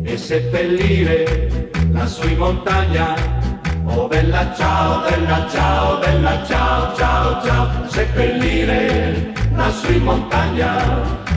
e seppellire lassù in montagna. Oh bella ciao, bella ciao, bella ciao, ciao, ciao, seppellire lassù in montagna.